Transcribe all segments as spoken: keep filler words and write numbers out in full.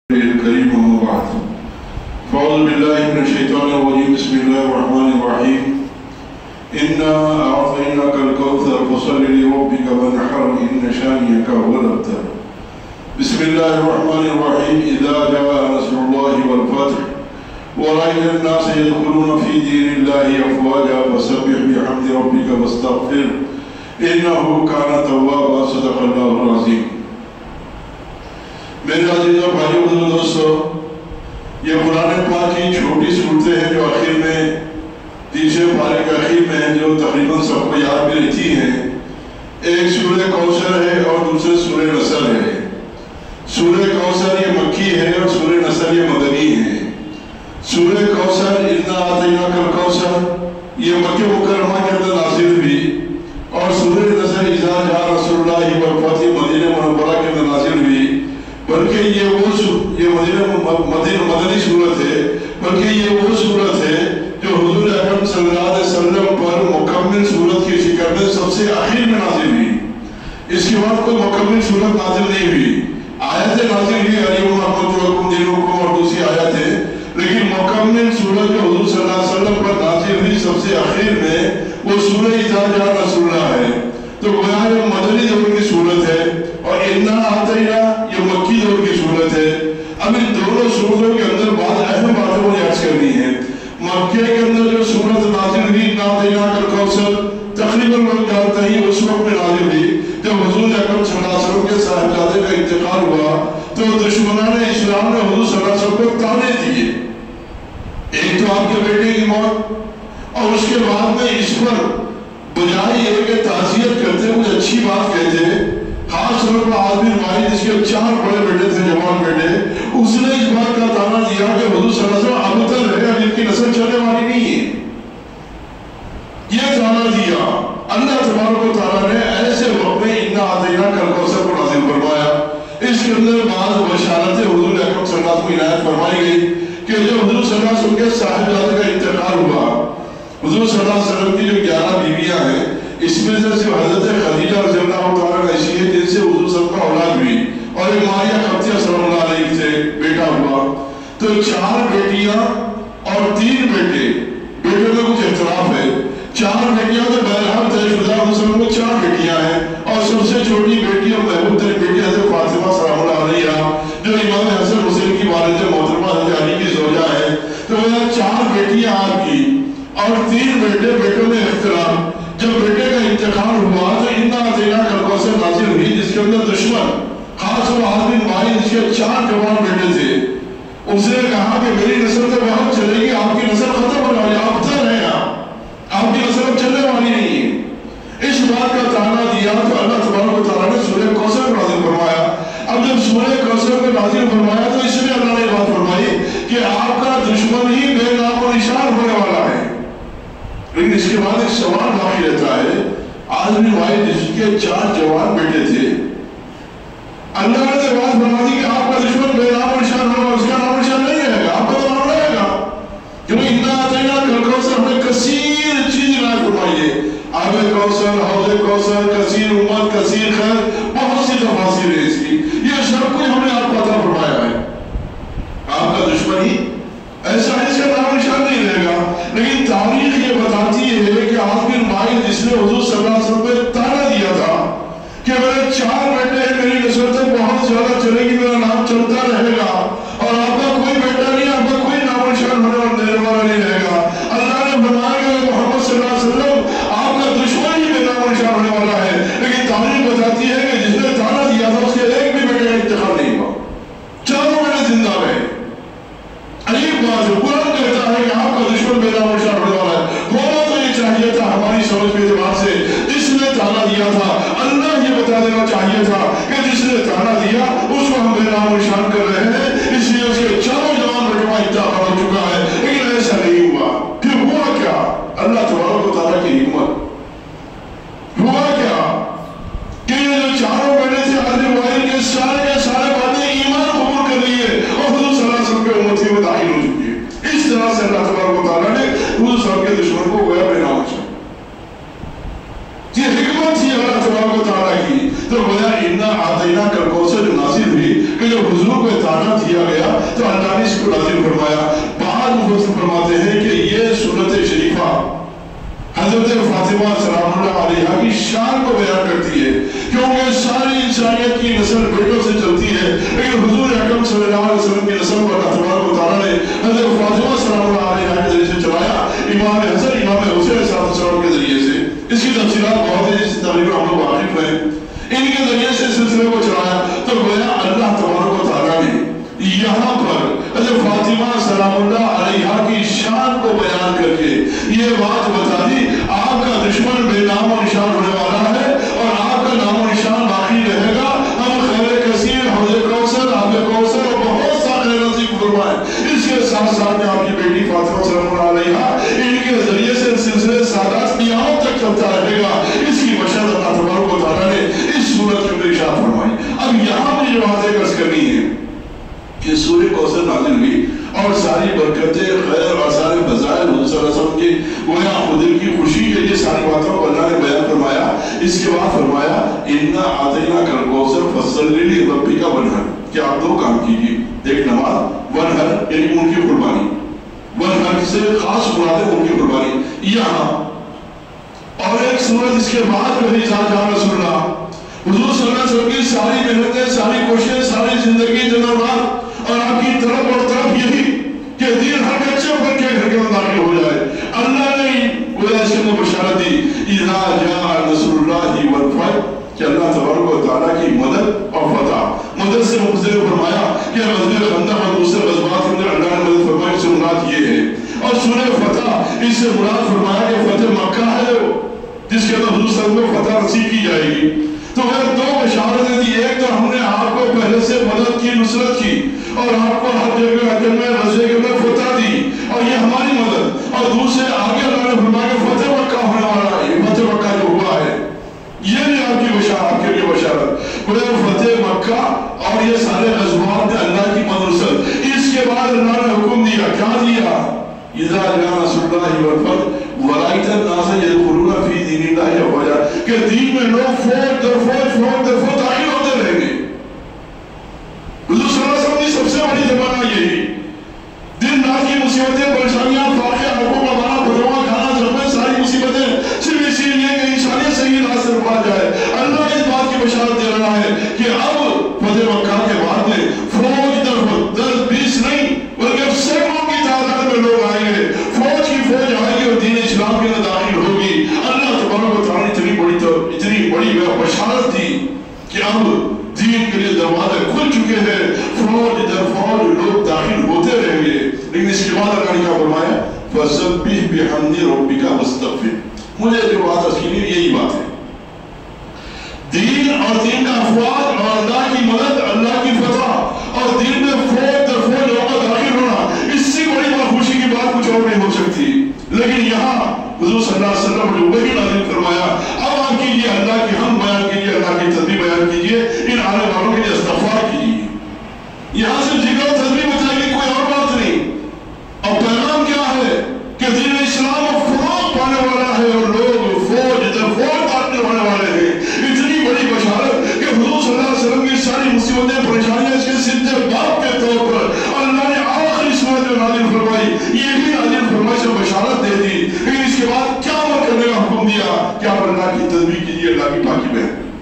الكريم أما بعد فأعوذ بالله من الشيطان الرجيم بسم الله الرحمن الرحيم إنا أعطيناك الكوثر فصل لربك وانحر إن شانئك هو الأبتر بسم الله الرحمن الرحيم إذا جاء نصر الله والفتح ورأيت الناس يدخلون في دين الله أفواجا فسبح بحمد ربك واستغفر إنه كان توابا صدق الله العظيم. میرے عزیزوں بھائیوں بزرگوں دوستوں، یہ قرآن پاک کی چھوٹی صورتیں ہیں جو آخر میں تیسرے پارے کے آخر میں ہیں، جو تقریباً سب کو یاد بھی رہتی ہیں. ایک سورہ کوثر ہے اور دوسرے سورہ نصر ہے. سورہ کوثر یہ مکی ہے اور سورہ نصر یہ مدنی ہے. سورہ کوثر انا اعطیناک الکوثر یہ مکہ مکرمہ کے اندر نازل ہوئی، اور سورہ نصر اذا جاء نصر اللہ والفتح مدینہ منورہ کے اندر نازل ہوئی. بلکہ یہ وہ یہ مدینہ مدنی صورت ہے، بلکہ یہ وہ صورت ہے جو حضور اکرم صلی اللہ علیہ وسلم پر مکمل صورت کی شکل میں سب سے آخر میں نازل ہوئی. اس کے بعد کوئی مکمل صورت نازل نہیں ہوئی. آیتیں نازل ہوئی الیوم اکملت لکم دینکم اور دوسری آیتیں، لیکن مکمل صورت جو حضور صلی اللہ علیہ وسلم پر نازل ہوئی سب سے آخر میں وہ سورہ اذا جاء نصر اللہ ہے. تو گویا یہ مدنی دور کی صورت ہے اور انا اعطینا یہ مکی دور کی صورت ہے. اب ان دونوں صورتوں کے اندر بعض اہم باتیں مجھے عرض کرنی ہے. مکہ کے اندر جو صورت نازل ہوئی انا اعطیناک الکوثر تقریباً لوگ جانتے ہیں اس وقت میں نازل ہوئی جب حضور اکرم صلی اللہ علیہ وسلم کے صاحبزادے کا انتقال ہوا تو دشمنان اسلام نے حضور صلی اللہ علیہ وسلم کو تانے دیے. ایک تو آپ کے بیٹے کی موت، اور اس کے بعد میں اس پر بجائے یہ کہ تعزیت کرتے کچھ اچھی بات کہتے. خاص طور پر آدمی نمائی جس کے چار بڑے بیٹے تھے، جوان بیٹے، اس نے اس بات کا تانا دیا کہ حضور صلی اللہ علیہ وسلم ابتر ہے اور ان کی نسل چلنے والی نہیں ہے. یہ تانا دیا. اللہ تبارک و تعالیٰ نے ایسے وقت میں انا اعطیناک الکوثر کو نازل فرمایا. اس کے اندر بعض بشارتیں حضور اکرم صلی اللہ علیہ وسلم کو عنایت فرمائی گئی کہ جو حضور صلی اللہ علیہ وسلم کے صاحبزادے کا انتقال ہوا، حضور صلی اللہ علیہ وسلم کی جو گیارہ بیویاں ہیں اس میں سے صرف حضرت خدیجہ رضی اللہ تعالیٰ کا ایسی ہے جن سے حضور صلی اللہ علیہ وسلم کا اولاد ہوئی، اور ایک ماریہ قبطیہ صلی اللہ علیہ سے بیٹا ہوا. تو چار بیٹیاں اور تین بیٹے، بیٹوں میں کچھ اختلاف ہے. چار بیٹیاں تو بہرحال طے شدہ حضور صلی اللہ علیہ وسلم کو چار بیٹیاں ہیں، اور سب سے چھوٹی بیٹی اور محبوب ترین بیٹی حضرت فاطمہ سلام اللہ علیہا جو امام حسن حسین کی والدہ محترمہ حضرت علی کی زوجہ ہے. تو وہ چار بیٹیاں آپ کی اور تین بیٹے، بیٹوں میں اختلاف. جب بیٹے کا انتقال ہوا تو انا اعطیناک الکوثر نازل ہوئی جس کے اندر دشمن خاص و آدمی مائی جس کے چار جوان بیٹے تھے، اس نے کہا کہ میری نسل تو بہت چلے گی، آپ کی نسل ختم ہو جائے، آپ تر ہیں، آپ کی نسل اب چلنے والی نہیں ہے. اس بات کا تانا دیا تو اللہ تبارک و تعالیٰ نے سورہ کوثر کو نازل فرمایا. اب جب سورہ کوثر کو نازل فرمایا تو اس میں اللہ نے یہ بات فرمائی کہ آپ کا دشمن ہی بے نام و نشان ہونے والا ہے. لیکن اس کے بعد ایک سوال باقی رہتا ہے. آدمی بھائی جس کے چار جوان بیٹے تھے، اللہ نے یہ بات فرما دی کہ آپ کا دشمن بے نام و نشان ہوگا، اس کا نام و نشان نہیں رہے گا، آپ کا نام رہے گا. کیونکہ انا اعطیناک الکوثر ہمیں کثیر چیز عنایت فرمائی ہے. آب کوثر، حوض کوثر، کثیر امت، کثیر خیر، بہت سی تفاصیر ہے اس کی. یہ سب کچھ ہم نے آپ کو عطا فرمایا ہے. آپ کا دشمن ہی ایسا اس کا نام نشان نہیں رہے گا. لیکن تاریخ یہ بتاتی ہے کہ آپ بن مائل جس نے حضور صلی اللہ علیہ وسلم پہ تانا دیا تھا کہ میرے چار بیٹے ہیں، میری نسل تک بہت زیادہ چلے گی، میرا نام چلتا رہے گا، اور آپ کا کوئی بیٹا نہیں، آپ کا کوئی نام نشان ہونے اور دینے والا نہیں رہے گا. اللہ نے فرمایا کہ محمد صلی اللہ علیہ وسلم آپ کا دشمن ہی بے نام نشان ہونے والا ہے. لیکن تاریخ بتاتی ہے کہ جس نے تانا دیا تھا اس کے ایک بھی بیٹے کا انتقال نہیں ہوا، چاروں بیٹے زندہ رہے. عجیب بات ہے. قرآن کہتا ہے کہ آپ کا دشمن بے نام و نشان ہونے والا ہے. ہونا تو یہ چاہیے تھا ہماری سمجھ کے اعتبار سے جس نے تانا دیا تھا اللہ یہ بتا دینا چاہیے تھا کہ جس نے تانا دیا اس کو ہم بے نام و نشان کر رہے ہیں، اس لیے اس کے چاروں جوان بیٹوں کا انتقال ہو چکا ہے. لیکن ایسا نہیں ہوا. پھر ہوا کیا؟ اللہ تبارک و تعالیٰ کی حکمت. ہوا کیا کہ یہ جو چاروں بیٹے تھے حضرت وائل کے سارے کے سارے باتیں ایمان قبول کر لیے اور حضور صلی اللہ علیہ وسلم کے امتی میں داخل ہو چکی ہے. اس طرح سے اللہ تبارک و تعالیٰ نے حضور صلی اللہ علیہ وسلم کے دشمن کو گویا بے نام نشان. یہ حکمت تھی اللہ تبارک و تعالیٰ کی. تو گویا انا को नाज़िल फरमाया। बाद मुफस्सिर फरमाते हैं कि ये सूरत शरीफा हज़रत फातिमा सलामुल्लाह अलैहा की शान को बयान करती है, क्योंकि सारी इंसानियत की नस्ल बेटों से चलती है, लेकिन हुजूर अकरम सल्लल्लाहु अलैहि वसल्लम की नस्ल को अल्लाह तबारक व तआला ने हज़रत फातिमा सलामुल्लाह अलैहा के जरिए से चलाया, इमाम हसन इमाम हुसैन सलाम के जरिए से। इसकी तफसीलात बहुत है, जिस तकरीबन हम लोग वाकिफ हैं, इनके जरिए से सिलसिले को चलाया। तो गोया अल्लाह तबारक व तआला ने यहाँ पर हज़रत फातिमा सलामुल्लाह अलैहा की शान को बयान करके ये बात बता दी, आपका दुश्मन बेनाम और निशान होने वाला है और आपका नाम और निशान बाकी रहेगा। हम खैर कसीर, हौज़े कौसर, आबे कौसर और बहुत सारे नसीब फरमाए। इसके साथ साथ में आपकी बेटी फातिमा सलामुल्लाह अलैहा, इनके जरिए से सिलसिले सादात क़यामत तक चलता रहेगा। इसकी बशर अल्लाह तबारक व तआला ने इस सूरत के अंदर इरशाद फरमाई। अब यहाँ मुझे जो बातें अर्ज़ करनी है कि सूरह कौसर नाज़िल हुई और सारी बरकतें, खैर और सारे फज़ाइल हुज़ूर सल्लल्लाहु अलैहि वसल्लम की गोया खुद की खुशी के लिए सारी बातों को अल्लाह ने बयान फरमाया। इसके बाद फरमाया इन्ना आतैना कल कौसर फस्सल्लि लिरब्बिका वनहर, कि आप दो काम कीजिए, एक नमाज, वनहर यानी उनकी कुर्बानी, वनहर से खास मुराद है उनकी कुर्बानी यहाँ। और एक सूरत इसके बाद में जान रसूलुल्लाह हुजूर सल्लल्लाहु अलैहि वसल्लम की सारी मेहनतें, सारी कोशिशें, सारी जिंदगी दिन और आपकी तरफ और तरफ यही कि दीन हर बच्चे बन के घर के अंदर दाखिल हो जाए। अल्लाह ने गोया इसके अंदर बशारत दी, इज़ा जाअ नस्रुल्लाहि वल फतह, कि अल्लाह तबारक व तआला की मदद और फतह। मदद से मुफस्सिर ने फरमाया कि ग़ज़वे खंदक और दूसरे ग़ज़वात के अंदर अल्लाह ने मदद फरमाई, इससे मुराद ये है। और सूरह फतह, इससे मुराद फरमाया कि फतह मक्का है जिसके अंदर हुजूर सल्लल्लाहु अलैहि वसल्लम को फतह नसीब की जाएगी। तो वह दो बशारतें दी, एक तो हमने आपको पहले से मदद की, नुसरत की और आपको हर जगह अजल में रज़े के अंदर फतह दी और ये हमारी मदद। और दूसरे आगे अल्लाह ने फरमाया फतह मक्का होने वाला है, फतह मक्का जो हुआ है ये भी आपकी बशारत, आपके लिए बशारत। फतह मक्का और ये सारे ग़ज़वात में अल्लाह की मदद। इसके बाद अल्लाह ने हुक्म दिया, क्या दिया, इज़ा जाअ नस्रुल्लाहि वल फतह वराइता नास यदखुलूना फी दीनिल्लाहि अफ़वाजा, कि दीन में लोग फौज दर फौज फौज दर फौज दाखिल होते रहेंगे। हुजूर सल्लल्लाहु अलैहि वसल्लम की सबसे बड़ी ज़माना यही, दिन रात की मुसीबतें, परेशानियां, फाक़े, हक़ूक़ वग़ैरह, बदवा खाना, ज़रूरत, सारी मुसीबतें सिर्फ इसीलिए कि इंसानियत सही रास्ते पर पा जाए। अल्लाह इस बात की बशारत दे रहा है कि अब फतह मक्का के बाद में फौज दर फौज, दस बीस नहीं बल्कि अब सैकड़ों की तादाद में लोग आएंगे, फौज की फौज आएगी और दीन इस्लाम के अंदर दाखिल होगी। अल्लाह तबारक व तआला ने इतनी बड़ी तो इतनी बड़ी बशारत दी कि अब दीन के लिए दरवाजे खुल चुके हैं, फौज दर फौज लोग दाखिल होते रहेंगे। लेकिन इसके बाद अल्लाह ने क्या फरमाया, फसब्बिह बिहम्दि रब्बिका वस्तगफिर। मुझे जो बात असली यही बात है, दीन और दीन का अफवाज और अल्लाह की मदद, अल्लाह की फतह और दीन में फौज दर फौज लोगों का दाखिल होना, इससे बड़ी बात खुशी की बात कुछ और नहीं हो सकती। लेकिन यहाँ हुजूर सल्लल्लाहु अलैहि वसल्लम ने वही नाज़िल फरमाया, अब आप कीजिए अल्लाह की हम बयान कीजिए, अल्लाह की तस्बीह बयान कीजिए, इन आने वालों के लिए इस्तग़फ़ार कीजिए। यहाँ सिर्फ जिक्र और तस्बीह बताएगी, कोई और बात नहीं। और पैगाम क्या है कि दीन इस्लाम फरोग़ पाने वाला है और लोग फौज दर फौज बांटने होने वाले हैं। इतनी बड़ी बशारत कि हुजूर सल्लल्लाहु अलैहि वसल्लम की सारी मुसीबतें, परेशानियां इसके सिद्दे बाप के तौर पर अल्लाह ने आखिरी सूरत में नाज़िल फरमाई, ये भी नाज़िल फरमाई से बशारत दे दी। लेकिन इसके बाद क्या अमल करने का हुक्म दिया कि आप अल्लाह की तस्बीह कीजिए, अल्लाह की पाकी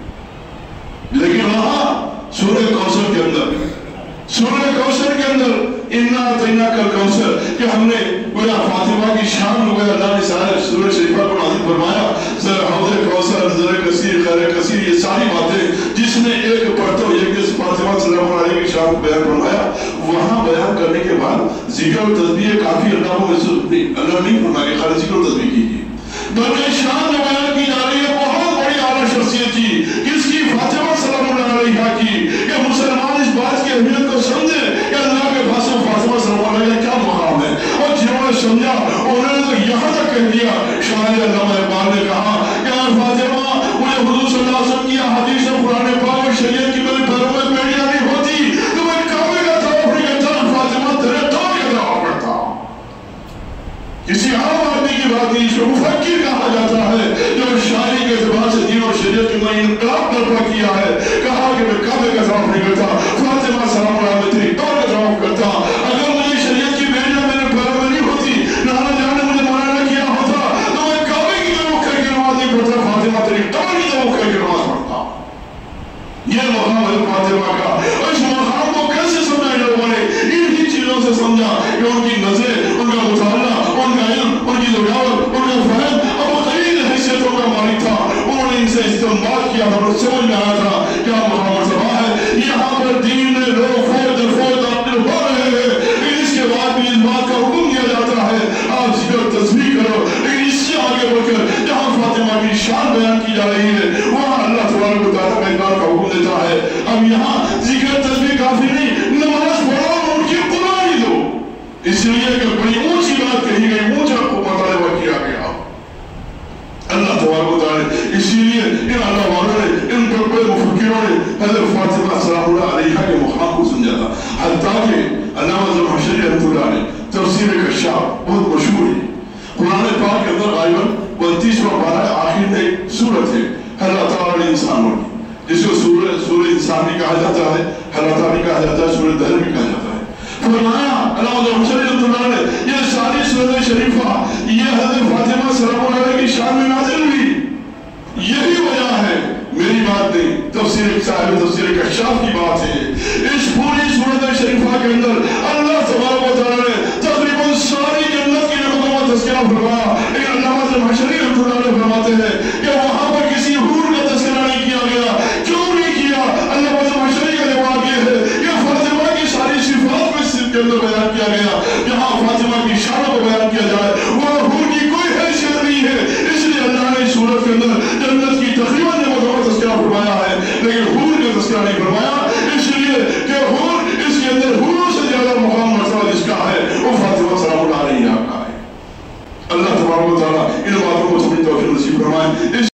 में। लेकिन वहां सूरह कौसर के अंदर, सूरह कौसर के अंदर इन्ना अतैना कल कौसर, कि हमने गोया फातिमा की शान में गोया अल्लाह ने सारे सूरह शरीफा को नाज़िल फरमाया। हौज़े कौसर, ज़र कसीर, खैर कसीर, ये सारी बातें जिसने एक पढ़ते हुए एक फातिमा सल्लल्लाहु अलैहि की शान को बयान फरमाया, वहां बयान करने के बाद जिक्र और तस्बीह काफी अल्लाह को अल्लाह नहीं फरमाया खाली जिक्र और तस्बीह कीजिए, बल्कि शान में बयान की जा रही है बहुत बड़ी आला शख्सियत की, किसकी, फातिमा सल्लल्लाहु अलैहा की। कि मुसलमान इस बात की अहमियत को समझे कि अल्लाह के पास फातिमा सल्लल्लाहु अलैहा क्या मुकाम है। और जिन्होंने समझा उन्होंने तो यहाँ तक कह दिया, शायद अल्लामा इकबाल ने कहा कि फातिमा मुझे हुजूर सल्लल्लाहु अलैहि वसल्लम की हदीस और कुरान पाक और शरीयत की मेरे पैरों में बेड़ियां नहीं होती तो मैं काबे का तवाफ नहीं करता, फातिमा तेरे कौम का तवाफ करता। किसी आम आदमी की बात नहीं, इसको मुफक्किर कहा जाता है जो शायरी के एतबार से दीन और शरीयत के अंदर इनकलाब बर्पा किया है। कहा कि मैं काबे का तवाफ नहीं करता, फातिमा सलाम अलैहा तेरी कौम का तवाफ करता। अगर मुझे से समझा कि उनकी नजरें, उनका मुताला, उनका इल्म, उनकी ज़ुबान, उनका फहम अब कई हैसियतों का मालिक था। उन्होंने इनसे इस्तेमाल किया था और समझ में आया था क्या मुहम्मद सभा है। यहाँ पर दीन में लोग फौज फौज दाखिल हो रहे हैं, लेकिन इसके बाद भी इस बात का हुक्म दिया जाता है आप जिक्र तस्बीह करो। लेकिन इससे आगे बढ़कर जहाँ फातिमा की शान बयान की जा रही है वहाँ अल्लाह तबारक व तआला का इकरार का हुक्म देता है। अब यहाँ जिक्र तस्बीह काफी नहीं, नमाज पढ़ो और उनकी कुर्बानी दो, इसलिए कि बड़ी ऊंची बात कही गई, ऊंचा को मुतालबा किया गया अल्लाह तबारक व तआला। इसीलिए इन अल्लाह वालों ने, इन बड़े मुफक्किरों ने हज़रत फातिमा सलामुल्लाह अलैहा के मुकाम को समझा था। हत्ता कि अल्लामा ज़मख़शरी रहमतुल्लाह अलैह तफ़सीर कश्शाफ बहुत मशहूर है। कुरान पाक के अंदर गालिबन उनतीसवां पारा आखिर में एक सूरत है अल्लाह ताला इंसानों की, जिसको सूरह सूरह इंसान भी कहा जाता है, अल्लाह ताला भी कहा जाता है, सूरह दहर भी कहा जाता है। फरमाया अल्लामा ज़मख़शरी रहमतुल्लाह अलैह ये सारी सूरह शरीफा ये हज़रत फातिमा सलामुल्लाह अलैहा की शान में नाज़िल हुई। यही वजह है, मेरी बात नहीं, तफसीर साहिब तफसीर कश्शाफ की बात है। इस पूरी सूरत शरीफा के अंदर अल्लाह तबारक व तआला ने तकरीबन सारी जन्नत की नेमतों का तज़किरा फरमाया, लेकिन अल्लामा ज़मख़शरी रहमतुल्लाह अलैह फरमाते हैं कि वहां पर किसी हूर का तज़किरा नहीं किया गया। क्यों नहीं किया? अल्लामा ज़मख़शरी का जवाब यह है कि फातिमा की सारी सिफात को इस के अंदर बयान किया गया। जहां फातिमा की शान को बयान किया जाए वहां हूर की कोई हैसियत नहीं है, इसलिए अल्लाह ने इस सूरत के अंदर जन्नत की तकरीबन नेमतों का तज़किरा फरमाया है, लेकिन हूर का तज़किरा नहीं फरमाया, इसलिए कि हूर इसके अंदर हूरों से ज्यादा मुकाम मर्तबा जिसका है वो फातिमा सलामुल्लाह अलैहा का है। अल्लाह तबारक व तआला इन बातों को समझ तौफीक नसीब फरमाए।